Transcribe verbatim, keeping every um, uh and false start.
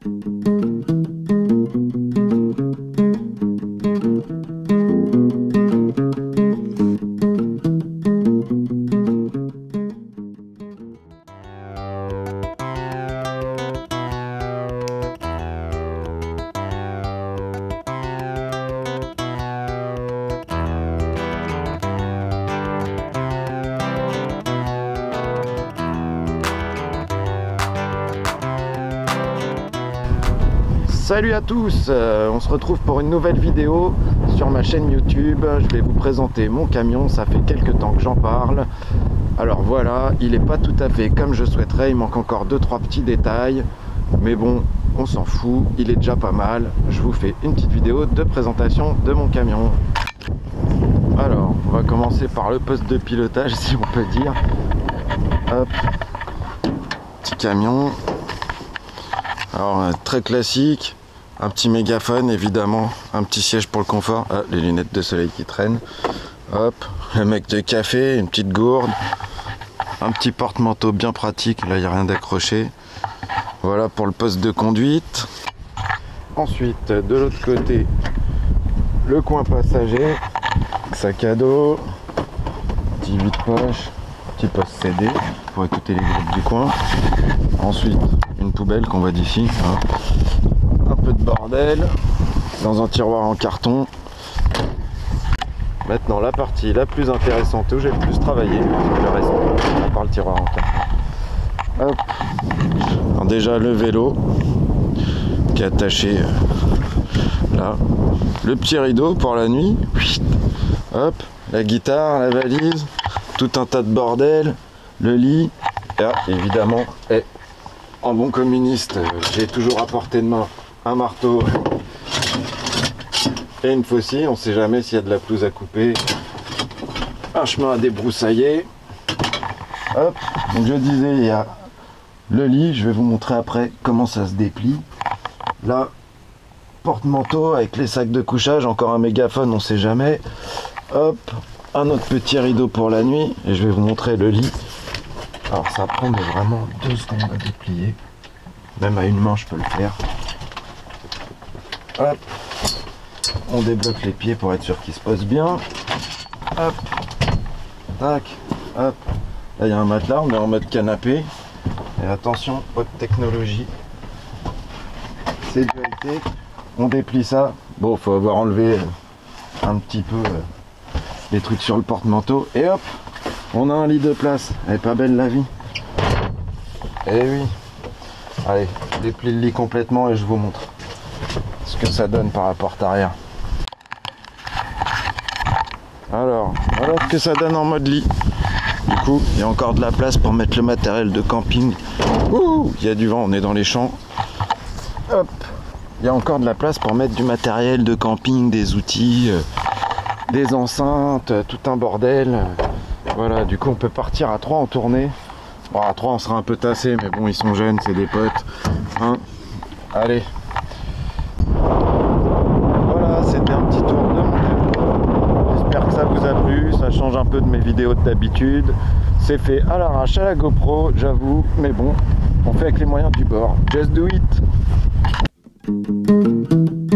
Salut à tous, euh, on se retrouve pour une nouvelle vidéo sur ma chaîne YouTube. Je vais vous présenter mon camion, ça fait quelques temps que j'en parle. Alors voilà, il n'est pas tout à fait comme je souhaiterais, il manque encore deux trois petits détails. Mais bon, on s'en fout, il est déjà pas mal. Je vous fais une petite vidéo de présentation de mon camion. Alors, on va commencer par le poste de pilotage, si on peut dire. Hop, petit camion. Alors, euh, très classique. Un petit mégaphone évidemment, un petit siège pour le confort, ah, les lunettes de soleil qui traînent, hop, le mec de café, une petite gourde, un petit porte-manteau bien pratique, là il n'y a rien d'accroché. Voilà pour le poste de conduite. Ensuite de l'autre côté, le coin passager, sac à dos, petit vide-poche, petit poste C D pour écouter les groupes du coin. Ensuite une poubelle qu'on voit d'ici, hein. Un peu de bordel dans un tiroir en carton. Maintenant la partie la plus intéressante où j'ai le plus travaillé, le reste par le tiroir en carton. Hop. Alors déjà le vélo qui est attaché là, le petit rideau pour la nuit, hop, la guitare, la valise, tout un tas de bordel, le lit, et là, évidemment, et en bon communiste, j'ai toujours à portée de main un marteau et une faucille, on sait jamais s'il y a de la pelouse à couper, un chemin à débroussailler. Hop, donc je disais, il y a le lit, je vais vous montrer après comment ça se déplie. Là, porte-manteau avec les sacs de couchage, encore un mégaphone, on sait jamais. Hop, un autre petit rideau pour la nuit, et je vais vous montrer le lit. Alors ça prend vraiment deux secondes à déplier, même à une main je peux le faire. Hop, on débloque les pieds pour être sûr qu'ils se posent bien. Hop, tac, hop. Là il y a un matelas, on est en mode canapé. Et attention, haute technologie. C'est du high-tech. On déplie ça. Bon, faut avoir enlevé un petit peu les trucs sur le porte-manteau. Et hop, on a un lit de place. Elle est pas belle la vie. Eh oui. Allez, je déplie le lit complètement et je vous montre ce que ça donne par la porte arrière. Alors, voilà ce que ça donne en mode lit. Du coup, il y a encore de la place pour mettre le matériel de camping. Ouh, il y a du vent, on est dans les champs. Hop, il y a encore de la place pour mettre du matériel de camping, des outils, euh, des enceintes, euh, tout un bordel. Euh, voilà, du coup, on peut partir à trois en tournée. Bon, à trois, on sera un peu tassé, mais bon, ils sont jeunes, c'est des potes. Hein, allez. Voilà, c'était un petit tour de mon camion. J'espère que ça vous a plu, ça change un peu de mes vidéos d'habitude. C'est fait à l'arrache à la GoPro, j'avoue, mais bon, on fait avec les moyens du bord. Just do it.